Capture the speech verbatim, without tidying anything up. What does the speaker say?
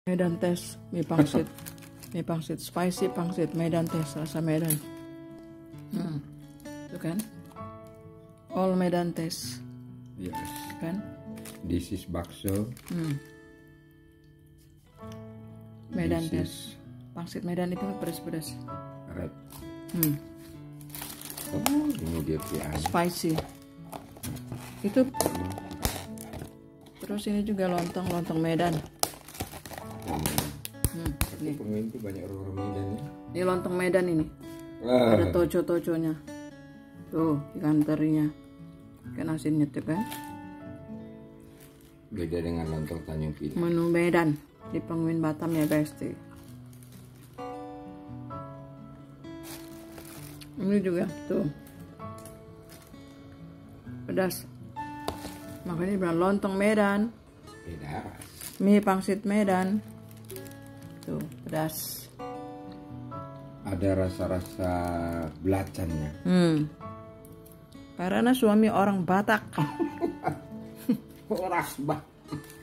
Medan tes mie pangsit. Mie pangsit spicy pangsit Medan tes rasa Medan. Hmm. Itu kan? All Medan tes. Yes. Kan? This is bakso. Hmm. Medan This tes. is Pangsit Medan itu pedas-pedas. red. Hmm. Oh, ini dia pian. Spicy. Itu. Terus ini juga lontong lontong Medan. Hmm. Ini pemain itu banyak orang Medan ya. Ini lontong Medan ini. Ah. Ada toco-toconya. Tuh ikan terinya. Ikan asinnya tuh kan. Beda dengan lontong Tanjung Pinang. Menu Medan di Penguin Batam ya Besti. Ini juga tuh pedas. Makanya bilang lontong Medan, Beda. mie pangsit Medan. Tuh pedas. Ada rasa-rasa belacannya. Hmm. Karena suami orang Batak. Orang bah.